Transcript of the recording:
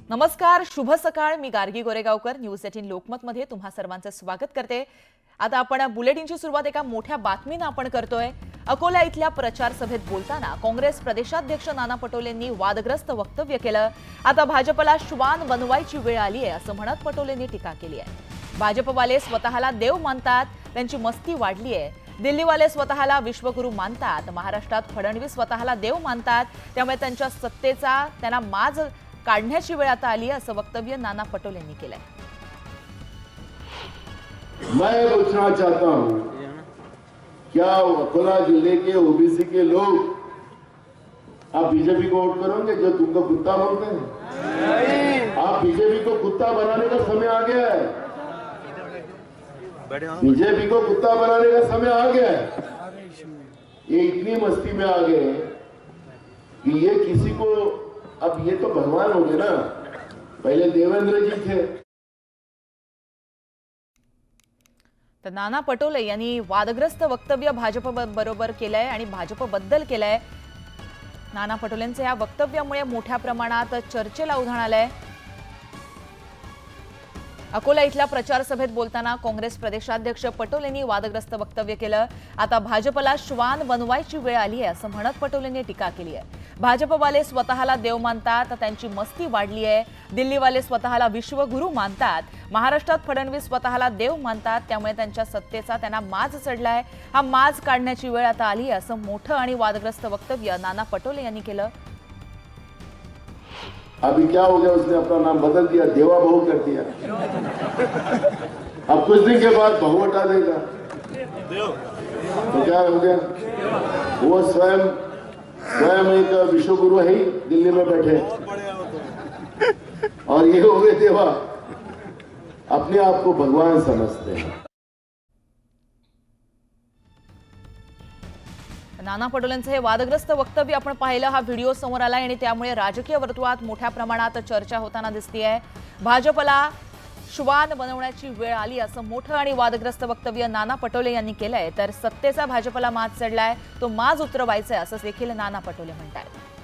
नमस्कार, शुभ सकाळ। मी गार्गी गोरेगावकर न्यूज 18 लोकमत मध्ये तुम्हा सर्वांचं स्वागत करते। आता आपण बुलेटिनची सुरुवात एका मोठ्या बातमीने आपण करतोय। अकोला इथल्या प्रचार सभेत बोलताना काँग्रेस प्रदेशाध्यक्ष नाना पटोलेंनी वादग्रस्त वक्तव्य केलं। आता भाजपला श्वान बनवायची वेळ आली आहे असं म्हणत पटोलेंनी टीका केली आहे। भाजपवाले स्वतःला देव मानतात, त्यांची मस्ती वाढली आहे। दिल्लीवाले स्वतःला विश्वगुरू मानतात, महाराष्ट्रात फडणवीस स्वतःला देव मानतात, त्यामुळे त्यांच्या सत्तेचा त्यांना माज काढण्याची वेळ आता आली आहे असं वक्तव्य नाना पटोलेंनी केलंय। मैं पूछना चाहता हूं, क्या अकोला जिले के ओबीसी के लोग आप बीजेपी को वोट करोगे जो तुमको कुत्ता बोलते हैं? आप बीजेपी को कुत्ता बनाने का समय आ गया है। बीजेपी को कुत्ता बनाने का समय आ गया है। ये इतनी मस्ती में आ गए कि ये किसी को, अब ये तो भगवान हो गए ना। पहले देवेंद्र जी थे। तर नाना पटोले यांनी वादग्रस्त वक्तव्य भाजप बरोबर केलंय आणि भाजपबद्दल केलंय। नाना पटोलेंच्या या वक्तव्यामुळे मोठ्या प्रमाणात चर्चेला उधाण आलंय। अकोला इथल्या प्रचार सभेत बोलताना काँग्रेस प्रदेशाध्यक्ष पटोलेंनी वादग्रस्त वक्तव्य केलं। आता भाजपला श्वान बनवायची वेळ आली आहे असं म्हणत पटोलेंनी टीका केली आहे। भाजपवाले स्वतःला देव मानतात, त्यांची मस्ती वाढली आहे। दिल्लीवाले स्वतःला विश्वगुरू मानतात, महाराष्ट्रात फडणवीस स्वतःला देव मानतात, त्यामुळे त्यांच्या सत्तेचा त्यांना माज चढलाय। हा माज काढण्याची वेळ आता आली आहे असं मोठं आणि वादग्रस्त वक्तव्य नाना पटोले यांनी केलं। अभी क्या हो गया, उसने अपना नाम बदल दिया, देवा बहू कर दिया। अब कुछ दिन के बाद बहू हटा देगा तो क्या हो गया? वो स्वयं एक विश्वगुरु है ही, दिल्ली में बैठे, और ये हो गए देवा, अपने आप को भगवान समझते हैं। नाना पटोलेंचं हे वादग्रस्त वक्तव्य आपण पाहिलं। हा व्हिडिओ समोर आला आणि त्यामुळे राजकीय वर्तुळात मोठ्या प्रमाणात चर्चा होताना दिसतेय। भाजपला श्वान बनवण्याची वेळ आली असं मोठं आणि वादग्रस्त वक्तव्य नाना पटोले यांनी केलंय। तर सत्तेचा भाजपला माज चढलाय, तो माज उतरवायचा असं देखील नाना पटोले म्हणतात।